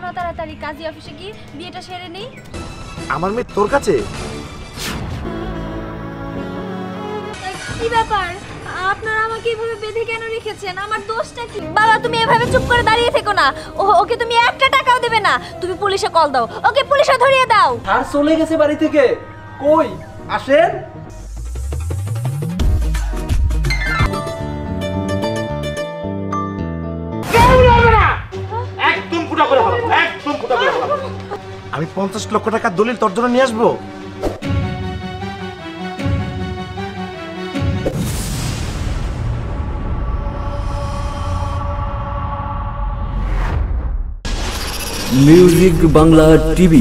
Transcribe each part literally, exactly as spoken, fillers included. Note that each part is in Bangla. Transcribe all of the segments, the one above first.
না তাড়াতাড়ি কাজী অফিসে গিয়ে বিয়েটা সেরে নেই? আমার মেয়ে তোর কাছে? কি ব্যাপার, আপনারা আমাকে এভাবে বেঁধে কেন রেখেছেন? আমার দোষটা কি? বাবা তুমি এভাবে চুপ করে দাঁড়িয়ে থেকো না। ও ওকে তুমি একটা টাকাও দেবে না। তুমি পুলিশে কল দাও, ওকে পুলিশে ধরিয়ে দাও। আর চলে গেছে বাড়ি থেকে। কই আসেন। একদম ফুটা করে ফেলাবো, একদম ফুটা করে ফেলাবো। আমি পঞ্চাশ লক্ষ টাকার দলিল তোর জন্য নিয়ে আসবো। Music Bangla TV.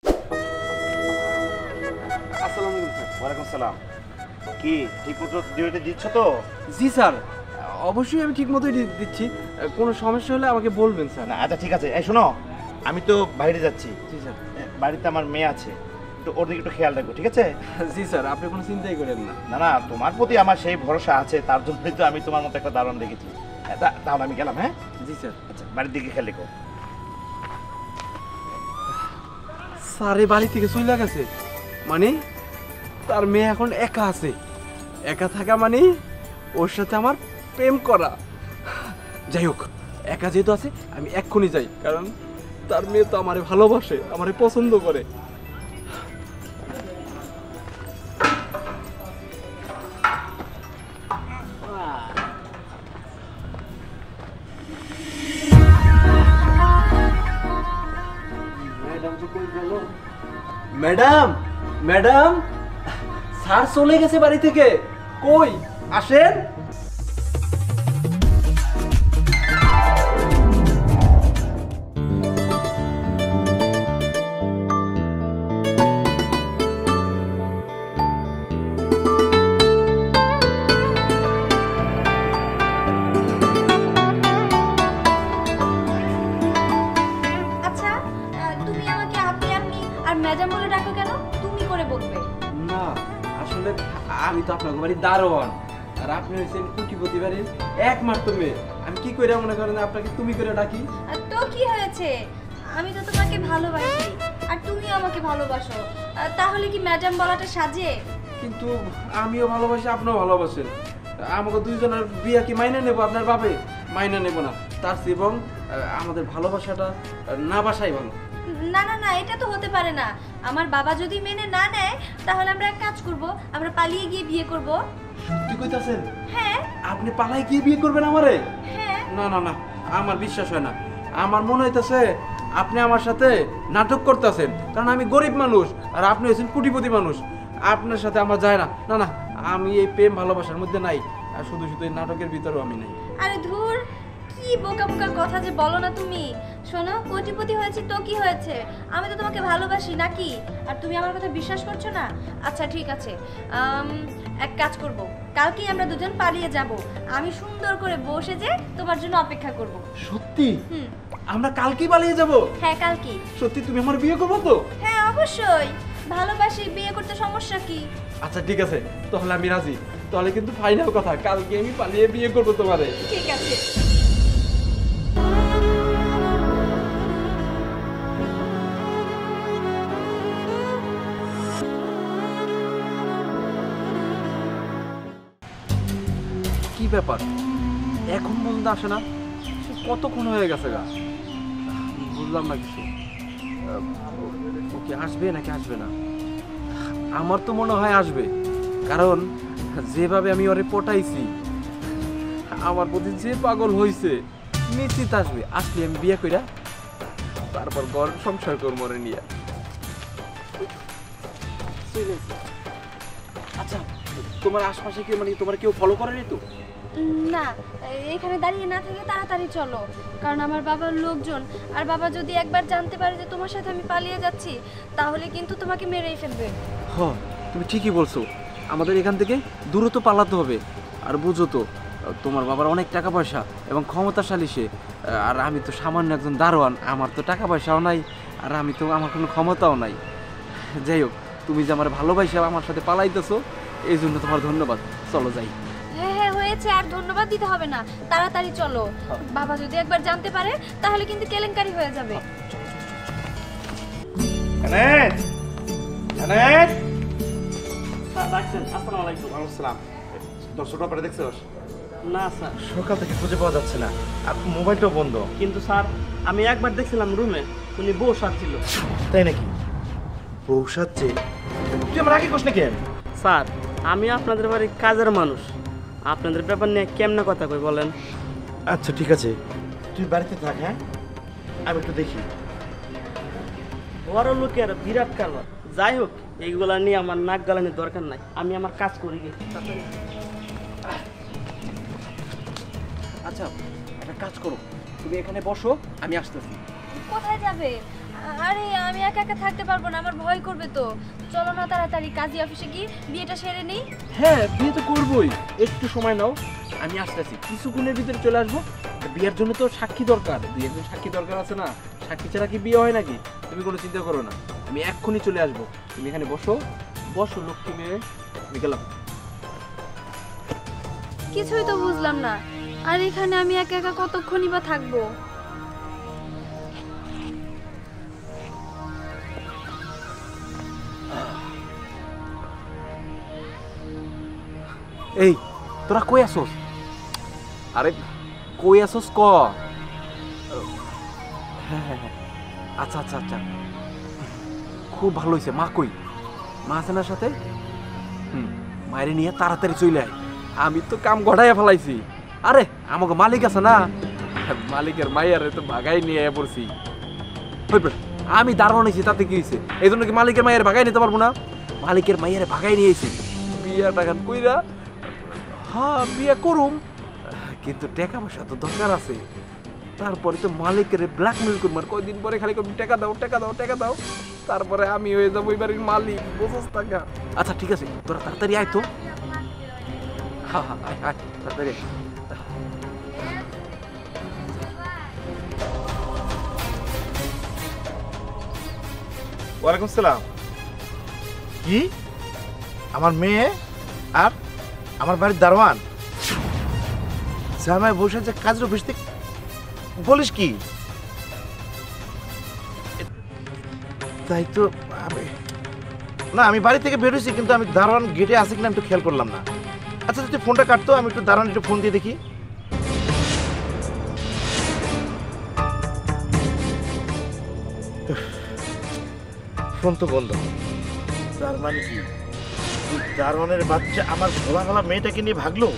আসসালামু আলাইকুম স্যার। ওয়ালাইকুম আসসালাম। কি ঠিকমতো ডিউটি দিচ্ছ তো? জি স্যার, অবশ্যই আমি ঠিক মতোই দিচ্ছি। কোনো সমস্যা হলে আমাকে বলবেন স্যার। না আচ্ছা ঠিক আছে। এই শোনো, আমি তো বাইরে যাচ্ছি। জি স্যার। বাড়িতে আমার মেয়ে আছে, তো ওর দিকে একটু খেয়াল রাখবো, ঠিক আছে? জি স্যার, আপনি কোনো চিন্তাই করেন না। না না, তোমার প্রতি আমার সেই ভরসা আছে, তার জন্যই তো আমি তোমার মতো একটা দারুণ দেখেছি। হ্যাঁ, তা- তাহলে আমি গেলাম। হ্যাঁ জি স্যার। আচ্ছা, বাড়ির দিকে খেয়াল রেখো। স্যার এই বাড়ি থেকে চলে গেছে মানে তার মেয়ে এখন একা আছে। একা থাকা মানে ওর সাথে আমার প্রেম করা। যাই হোক, একা যেহেতু আছে আমি এক্ষুনি যাই, কারণ তার মেয়ে তো আমারে ভালোবাসে, আমারে পছন্দ করে। ম্যাডাম, ম্যাডাম, স্যার চলে গেছে বাড়ি থেকে। কই আসেন। আচ্ছা তুমি আমাকে আপনি আপনি আর ম্যাডাম বলে ডাকো কেন? তুমি করে বলবে না, আসলে আমি তো আপনার বাড়ির দারোয়ান, আর আপনি হয়েছেন কোটিপতি বাড়ির একমাত্র মেয়ে। আমি কি করে মনে করেন আপনাকে তুমি করে ডাকি? তো কি হয়েছে? আমি তো তোমাকে ভালোবাসি আর তুমিও আমাকে ভালোবাসো, তাহলে কি ম্যাডাম বলাটা সাজে? কিন্তু আমিও ভালোবাসি, আপনিও ভালোবাসেন। আমাকে দুইজনের বিয়ে কি মাইনে নেবো? আপনার বাপে মাইনে নেবো না। তার চেয়ে এবং আমাদের ভালোবাসাটা না বাসাই ভালো। না না না, এটা তো হতে পারে না। আমার বাবা যদি মেনে না নেয় তাহলে আমরা এক কাজ করব, আমরা পালিয়ে গিয়ে বিয়ে করব। সত্যি কইতাছেন? হ্যাঁ। আপনি পালাই গিয়ে বিয়ে করবেন আমারে? হ্যাঁ। না না না, আমার বিশ্বাস হয় না। আমার মনে হইতাছে আপনি আমার সাথে নাটক করতেছেন, কারণ আমি গরিব মানুষ আর আপনি হয়েছেন কোটিপতি মানুষ। আপনার সাথে আমার যায় না। না না, আমি এই প্রেম ভালোবাসার মধ্যে নাই, আর শুধু শুধু এই নাটকের ভিতরেও আমি নাই। আরে ধুর, কি বোকা বোকা কথা যে বলো না তুমি। শোনো, কোটিপতি হয়েছে তো কি হয়েছে? আমি তো তোমাকে ভালোবাসি নাকি? আর তুমি আমার কথা বিশ্বাস করছো না? আচ্ছা ঠিক আছে, এক কাজ করব, কালকেই আমরা দুজন পালিয়ে যাব। আমি সুন্দর করে বসে যে তোমার জন্য অপেক্ষা করব। সত্যি? হুম। আমরা কালকেই পালিয়ে যাব? হ্যাঁ কালকেই। সত্যি? তুমি আমার বিয়ে করবে তো? হ্যাঁ অবশ্যই, ভালোবাসি, বিয়ে করতে সমস্যা কি? আচ্ছা ঠিক আছে, তাহলে আমি রাজি। তাহলে কিন্তু ফাইনাল কথা, কালকে আমি পালিয়ে বিয়ে করবো তোমারে। ঠিক আছে। কি ব্যাপার, এখন পর্যন্ত আসে না? কতক্ষণ হয়ে গেছে গা? বুঝলাম না কিছু। ও কি আসবে নাকি আসবে না? আমার তো মনে হয় আসবে, কারণ যেভাবে আমি ওরে পটাইছি, আমার প্রতি যে পাগল হয়েছে, নিশ্চিত আসবে। আসলে আমি বিয়ে কইরা তারপর ঘর সংসার করবো ওরে নিয়ে। আচ্ছা, তোমার আশপাশে কি মানে তোমার কেউ ফলো করেনি তো? না, এখানে দাঁড়িয়ে না থেকে তাড়াতাড়ি চলো, কারণ আমার বাবার লোকজন, আর বাবা যদি একবার জানতে পারে যে তোমার সাথে আমি পালিয়ে যাচ্ছি তাহলে কিন্তু তোমাকে মেরেই ফেলবে। হ্যাঁ, তুমি ঠিকই বলছো, আমাদের এখান থেকে দূরত্ব পালাতে হবে। আর বুঝো তো, তোমার বাবার অনেক টাকা পয়সা এবং ক্ষমতাশালী সে, আর আমি তো সামান্য একজন দারোয়ান, আমার তো টাকা পয়সাও নাই, আর আমি তো আমার কোনো ক্ষমতাও নাই। যাই হোক, তুমি যে আমার ভালোবাসা আমার সাথে পালাইতেছো, এই জন্য তোমার ধন্যবাদ। চলো যাই। হ্যাঁ হ্যাঁ হয়েছে, আর ধন্যবাদ দিতে হবে না, তাড়াতাড়ি চলো। বাবা যদি একবার জানতে পারে তাহলে কিন্তু কেলেঙ্কারি হয়ে যাবে। এনায়েত এনায়েত স্যার রাখছেন। আসসালামু আলাইকুম। ওয়ালাইকুম আসসালাম। দশটা পরে দেখছোস? না স্যার, সকাল থেকে খুঁজে পাওয়া যাচ্ছে না, আর মোবাইলটাও বন্ধ। কিন্তু স্যার আমি একবার দেখছিলাম রুমে উনি বউ সাজছিল। তাই নাকি? বউ সাজছে? তুই আমার আগে কোস না কেন? স্যার আমি আপনাদের বাড়ির কাজের মানুষ, আপনাদের ব্যাপার নিয়ে কেমনে কথা কই বলেন? আচ্ছা ঠিক আছে, তুই বাড়িতে থাক। হ্যাঁ, আমি একটু দেখি। বড় লোকের বিরাট কারবার। যাই হোক, এইগুলা নিয়ে আমার নাক গালানোর দরকার নাই, আমি আমার কাজ করি গে। আচ্ছা একটা কাজ করো, তুমি এখানে বসো, আমি আসতেছি। কোথায় যাবে? আরে আমি একা একা থাকতে পারবো না, আমার ভয় করবে তো। চলো না তাড়াতাড়ি কাজী অফিসে গিয়ে বিয়েটা সেরে নেই। হ্যাঁ বিয়ে তো করবোই, একটু সময় নাও, আমি আসতেছি, কিছুক্ষণের ভিতরে চলে আসবো। বিয়ের জন্য তো সাক্ষী দরকার, দুই একজন সাক্ষী দরকার আছে না, সাক্ষী ছাড়া কি বিয়ে হয় নাকি? তুমি কোনো চিন্তা করো না, আমি এক্ষুনি চলে আসবো। তুমি এখানে বসো বসো, লক্ষ্মী মেয়ে, আমি গেলাম। কিছুই তো বুঝলাম না, আর এখানে আমি একা একা কতক্ষণই বা থাকবো? এই তোরা কই আসোস? আরে কই আসোস ক? হ্যাঁ হ্যাঁ হ্যাঁ, আচ্ছা আচ্ছা আচ্ছা, খুব ভালো হয়েছে। মা কই? মা আছে না সাথে? হুম, মায়ের নিয়ে তাড়াতাড়ি চলে আয়, আমি তো কাম গড়াইয়া ফেলাইছি। আরে আমাকে মালিক আছে না, মালিকের মায়ের তো ভাগাই নিয়ে পড়ছি। আমি দাঁড়ানো নিয়েছি, তাতে কি হয়েছে? এই জন্য কি মালিকের মায়ের ভাগাই নিতে পারবো না? মালিকের মায়ের ভাগাই নিয়েছি, বিয়া টাকা কইরা হ্যাঁ বিয়ে করুম, কিন্তু টাকা পয়সা তো দরকার আছে। তারপরে তো মালিকের ব্ল্যাকমেল করবো, আর কয়দিন পরে খালি করবো টাকা দাও টাকা দাও টাকা দাও, তারপরে আমি হয়ে যাবো ওই বাড়ির মালিক, বুঝোস টাকা। আচ্ছা ঠিক আছে, তোরা তাড়াতাড়ি আয় তো। হ্যাঁ হ্যাঁ আয় আয় তাড়াতাড়ি। ওয়ালাইকুম সালাম। কি আমার মেয়ে আর আমার বাড়ির দারোয়ান জামাই বসে যে কাজের অফিস থেকে? বলিস কি? তাই তো আমি না, আমি বাড়ি থেকে বেরোইছি, কিন্তু আমি দারোয়ান গেটে আছে কিনা একটু খেয়াল করলাম না। আচ্ছা তুই ফোনটা কাটতো, আমি একটু দারোয়ান একটু ফোন দিয়ে দেখি। ফোন তো বন্ধ, তার মানে কি দারোয়ানের বাচ্চা আমার ভোলা ভালা মেয়েটাকে নিয়ে ভাগলো?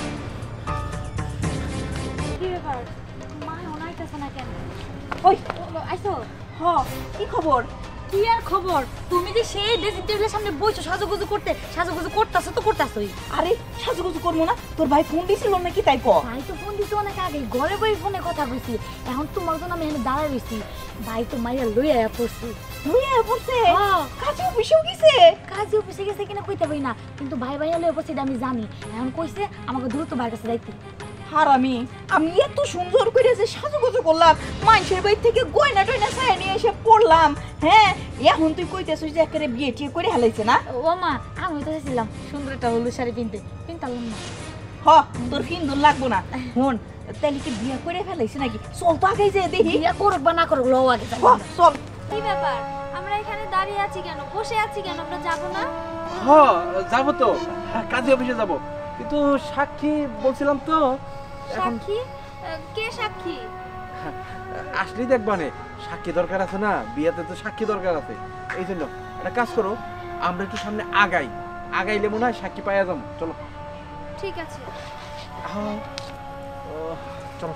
কি ব্যাপার? মা ওনাইতেছে না কেন? ওই আইসো। হ, কি খবর? কি আর খবর? তুমি যে সেই ড্রেসিং টেবিলের সামনে বইছো সাজুগুজু করতে, সাজুগুজু করতেছো তো করতেছোই। আরে সাজুগুজু করবো না? তোর ভাই ফোন দিছিল নাকি তাই ক? ভাই তো ফোন দিছে অনেক আগে, ঘরে বই ফোনে কথা কইছি। এখন তোমার জন্য আমি এখানে দাঁড়ায় রইছি। ভাই তো মাইয়া লই আয়া পড়ছি। লই আয়া পড়ছে? হ্যাঁ। কাজে অফিসেও গেছে? কাজে অফিসে গেছে কিনা কইতে পারি না, কিন্তু ভাই ভাইয়া লই পড়ছে এটা আমি জানি। এখন কইছে আমাকে দ্রুত ভাইয়ের কাছে যাইতে। হারামি, আমি এত সুন্দর করে যে সাজুগুজু করলাম, মানুষের বাড়ি থেকে গয়না টয়না ছায়া নিয়ে এসে পড়লাম, হ্যাঁ এখন তুই কইতেছিস যে একেবারে বিয়ে টিয়ে করে হেলাইছে না? ও মা, আমি তো চাইছিলাম সুন্দর একটা হলুদ শাড়ি কিনতে, কিনতাম না। হ, তোর ফিন্দুর লাগবো না। হন, তাহলে কি বিয়ে করে ফেলাইছে নাকি? চল তো আগে যে দেখি। বিয়া করুক বা না করুক, লও আগে যাই। হ, চল। কি ব্যাপার? আমরা এখানে দাঁড়িয়ে আছি কেন, বসে আছি কেন? আমরা যাব না? হ্যাঁ যাবো তো, কাজী অফিসে যাবো, কিন্তু সাক্ষী বলছিলাম তো। এখন সাক্ষী? কে সাক্ষী? আসলেই দেখবানে, সাক্ষী দরকার আছে না, বিয়েতে তো সাক্ষী দরকার আছে। এই জন্য একটা কাজ করো, আমরা একটু সামনে আগাই, আগাইলে মনে হয় সাক্ষী পাইয়া যাবো। চলো। ঠিক আছে। হ্যাঁ চলো।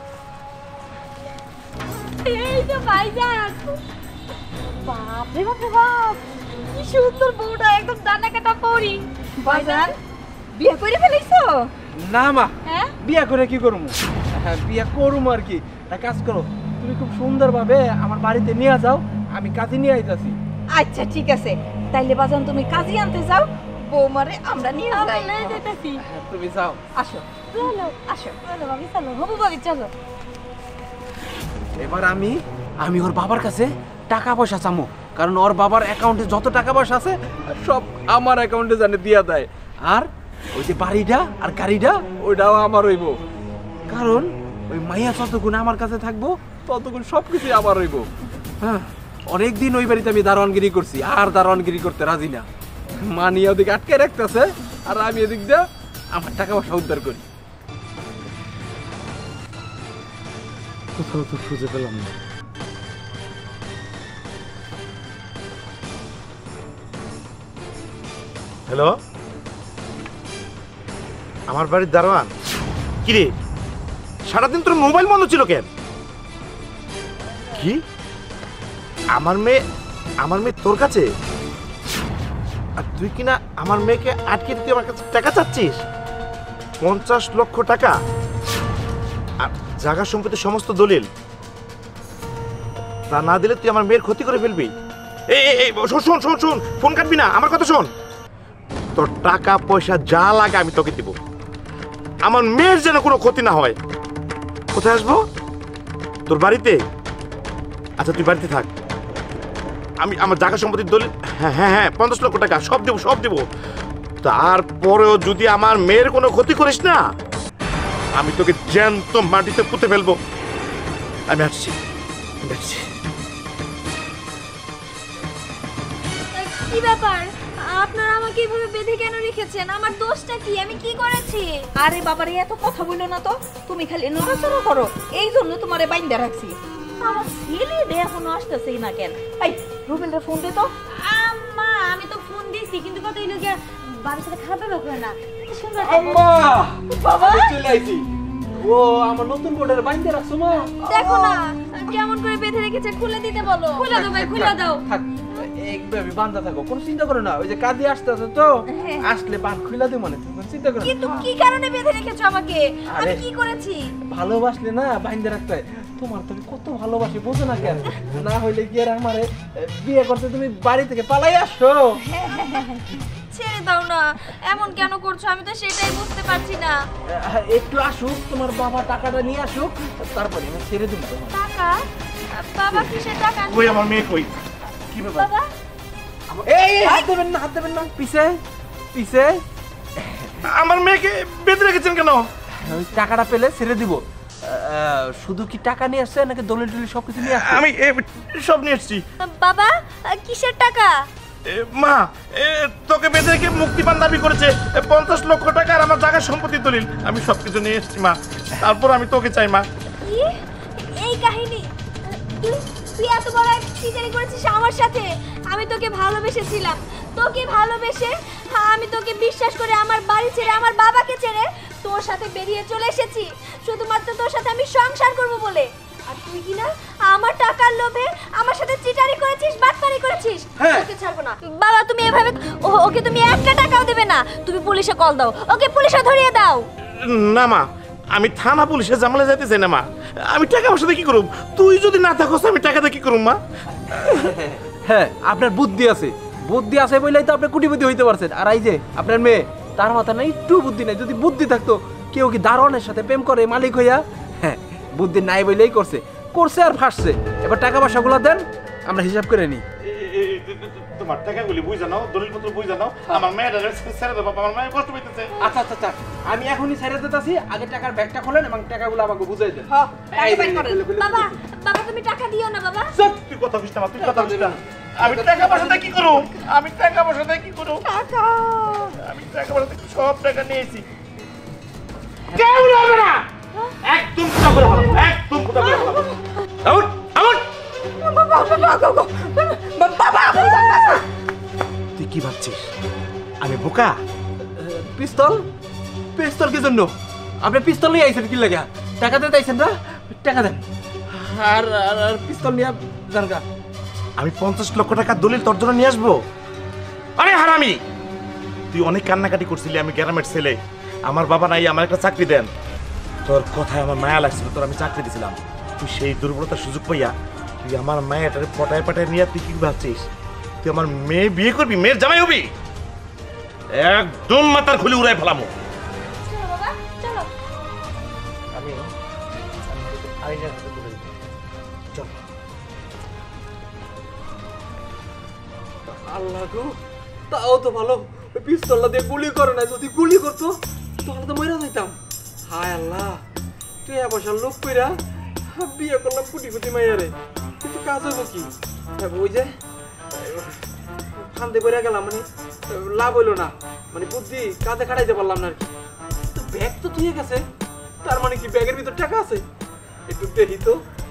এই তো ভাইজান। বাপ রে বাপ রে বাপ, কি সুন্দর বউটা, একদম ডানা কাটা পরি। ভাইজান, বিয়ে করে ফেলাইছো? না মা, হ্যাঁ? বিয়া করে কি করবো? হ্যাঁ বিয়া করবো আর কি। একটা কাজ করো, তুমি খুব সুন্দরভাবে আমার বাড়িতে নিয়ে যাও, আমি কাজে নিয়ে আইতাছি। আচ্ছা ঠিক আছে, তাইলে বাজান তুমি কাজী আনতে যাও, বৌমারে আমরা নিয়ে আমরা যাই। লয়ে যেতেছি। হ্যাঁ, তুমি যাও। আসো চলো আসো। চলো ভাবি, চলো হবু ভাবি, চলো। এবার আমি আমি ওর বাবার কাছে টাকা পয়সা চামো, কারণ ওর বাবার অ্যাকাউন্টে যত টাকা পয়সা আছে সব আমার অ্যাকাউন্টে জানে দিয়া দেয়। আর ওই যে বাড়িটা আর গাড়িটা ওইটাও আমার হইব, কারণ ওই মাইয়া যতক্ষণ আমার কাছে থাকবো ততক্ষণ সব কিছুই আমার হইব। হ্যাঁ অনেকদিন ওই বাড়িতে আমি দারোয়ানগিরি করছি, আর দারোয়ানগিরি করতে রাজি না। মানি ওদিকে আটকে রাখতেছে আর আমি এদিক দিয়ে আমার টাকা পয়সা উদ্ধার করি। কোথাও তো খুঁজে পেলাম না। হ্যালো, আমার বাড়ির দারোয়ান? কিরে, সারাদিন তোর মোবাইল বন্ধ ছিল কেন? কি আমার মেয়ে আমার মেয়ে তোর কাছে? আর তুই কিনা আমার মেয়েকে আটকে দিতে আমার কাছে টাকা চাচ্ছিস? পঞ্চাশ লক্ষ টাকা আর জায়গা সম্পত্তির সমস্ত দলিল। তা না দিলে তুই আমার মেয়ের ক্ষতি করে ফেলবি। এই এই শোন শোন শোন শোন ফোন কাটবি না, আমার কথা শোন। তোর টাকা পয়সা যা লাগে আমি তোকে দিব, আমার মেয়ের যেন কোনো ক্ষতি না হয়। কোথায় আসবো? তোর বাড়িতে? আচ্ছা তুই বাড়িতে থাক, আমি আমার জায়গা সম্পত্তির দলিল, হ্যাঁ হ্যাঁ হ্যাঁ পঞ্চাশ লক্ষ টাকা সব দেবো সব দেবো। তারপরেও যদি আমার মেয়ের কোনো ক্ষতি করিস না, আমি তোকে জ্যান্ত মাটিতে পুঁতে ফেলবো। আমি আসছি আমি আসছি। কি ব্যাপার, আপনারা আমাকে এইভাবে বেঁধে কেন রেখেছেন? আমার দোষটা কি? আমি কি করেছি? আরে বাবারে এত কথা বললো না তো, তুমি খালি নড়াচড়া করো, এই জন্য তোমারে বাইন্দা রাখছি। আমার ছেলে রে এখনো আসতেছেই না কেন? এই রুবেলরে ফোন দে তো। আম্মা আমি তো ফোন দিছি, কিন্তু কত হইলো গিয়া বাবার সাথে খারাপ ব্যবহার করে না। কি সুন্দর আম্মা বাবা আমি চলে আইছি। ও আমার নতুন বোর্ডের বাইন্দে রাখছো মা? দেখো না কেমন করে বেঁধে রেখেছে, খুলে দিতে বলো। খুলে দাও ভাই, খুলে দাও। থাক একভাবে বান্ধা থাকো, কোনো চিন্তা করো না। ওই যে কাঁদি আসতেছে তো, আসলে বান খুলে দিই মনে, কোনো চিন্তা করো না। কিন্তু কি কারণে বেঁধে রেখেছো আমাকে? আমি আরে, কি করেছি? ভালোবাসলে না বাইন্দে রাখতে হয়। তোমার তুমি কত ভালোবাসি বোঝো না কেন? না হইলে কি আর আমারে বিয়ে করতে তুমি বাড়ি থেকে পালাই আসো? ছেড়ে দাও না, এমন কেন করছো? আমি তো সেটাই বুঝতে পারছি না। একটু আসুক, তোমার বাবা টাকাটা নিয়ে আসুক, তারপরে আমি ছেড়ে দিব তোমার। টাকা? বাবা কিসের টাকা? কই আমার মেয়ে কই? কি ব্যাপার? বাবা এই এই, হাত দেবেন না, হাত দেবেন না, পিছে পিছে। আমার মেয়েকে বেঁধে রেখেছেন কেন? ওই টাকাটা পেলে ছেড়ে দিব। আহ, শুধু কি টাকা নিয়ে আসছে নাকি দলিল টলিল সবকিছু নিয়ে আসছে? আমি এ, সব নিয়ে এসছি। বাবা কিসের টাকা? এ, মা এ, তোকে বেঁধে রেখে মুক্তিপান দাবি করেছে এ, পঞ্চাশ লক্ষ টাকা আর আমার জায়গার সম্পত্তির দলিল। আমি সবকিছু নিয়ে এসছি মা, তারপর আমি তোকে চাই মা। কি এই কাহিনী? তুই তুই এত বড় এক চিটারি করেছিস আমার সাথে? আমি তোকে ভালোবেসেছিলাম, তোকে ভালোবেসে আমি তোকে বিশ্বাস করে আমার বাড়ি ছেড়ে আমার বাবাকে ছেড়ে তোর সাথে বেরিয়ে চলে এসেছি শুধুমাত্র তোর সাথে আমি সংসার করব বলে। আর তুই কি না আমার টাকার লোভে আমার সাথে চিটারি করেছিস, বাটপারি করেছিস। হ্যাঁ। ওকে ছাড়বো না বাবা, তুমি এভাবে ও- ওকে তুমি একটা টাকাও দেবে না। তুমি পুলিশে কল দাও, ওকে পুলিশে ধরিয়ে দাও। না মা, আমি থানা পুলিশের জামালে যাইতে চাই না মা। আমি টাকা পয়সা কি করব? তুই যদি না থাকস আমি টাকা দিয়ে কি করব মা? হ্যাঁ আপনার বুদ্ধি আছে, বুদ্ধি আছে বলেই তো আপনি কোটিপতি হইতে পারছেন। আর এই যে আপনার মেয়ে, তার মাথা না একটু বুদ্ধি নাই। যদি বুদ্ধি থাকতো, কেউ কি দারোয়ানের সাথে প্রেম করে মালিক হইয়া? হ্যাঁ বুদ্ধি নাই বলেই করছে করছে আর ফাঁসছে। এবার টাকা পয়সাগুলো দেন, আমরা হিসাব করে নিই। তোমার টাকাগুলি বুঝ জানো, দলিলপত্র বুঝ জানো, আমার মেয়েটা ছেড়ে দেবো, আমার মেয়ে কষ্ট পেতেছে। আচ্ছা আচ্ছা আচ্ছা, আমি এখনই ছেড়ে দিতেছি। আগে টাকার ব্যাগটা খোলেন এবং টাকাগুলো আমাকে বুঝাই দেন। হ্যাঁ, টাকা বের করেন। বাবা বাবা তুমি টাকা দিও না বাবা। চুপ, তুই কথা বুঝতে না, তুই কথা বুঝতে না। আমি টাকা পয়সা দিয়ে কি করব? আমি টাকা পয়সা দিয়ে কি করব? টাকা আমি টাকা পয়সা দিয়ে সব টাকা নিয়েছি। কেউ নেবে না, একদম ফুটা করে ভালো, একদম ফুটা করে ভালো। Out out. তুই কি ভাবছিস আমি বোকা? পিস্তল? পিস্তল কি জন্য? আপনি পিস্তল নিয়ে আইছেন কি লাগা? টাকা দিতে আইছেন না? টাকা দেন। আর আর আর পিস্তল নিয়ে যান গা। আমি পঞ্চাশ লক্ষ টাকা দলিল তোর জন্য নিয়ে আসবো? আরে হারামি, তুই অনেক কান্নাকাটি করছিলি আমি গ্রামের ছেলে, আমার বাবা নাই, আমার একটা চাকরি দেন। তোর কথায় আমার মায়া লাগছিল, তোর আমি চাকরি দিয়েছিলাম। তুই সেই দুর্বলতার সুযোগ পাইয়া তুই আমার মায়াটারে পটায় পটায় নিয়ে তুই কি ভাবছিস? তুই আমার মেয়ে বিয়ে করবি, মেয়ের জামাই হবি? একদম মাথার খুলি উড়াই ফেলামো। চলো বাবা চলো। আমি আইনের হাতে তুলে দিই। চল। আল্লাহ গো, তাও তো ভালো পিস্তলটা দিয়ে গুলি করে না। যদি গুলি করতো তাহলে তো মরে যাইতাম। হায় আল্লাহ, তুই পয়সার লোক কইরা বিয়ে করলাম কোটি কোটি মাইয়ারে, কিন্তু কাজ হবো কি? ওই যে ফান্দে পড়ে গেলাম, মানে লাভ হইলো না, মানে বুদ্ধি কাজে খাটাইতে পারলাম না আর কি। তো ব্যাগ তো থুয়ে গেছে, তার মানে কি ব্যাগের ভিতর টাকা আছে? একটু দেখি তো।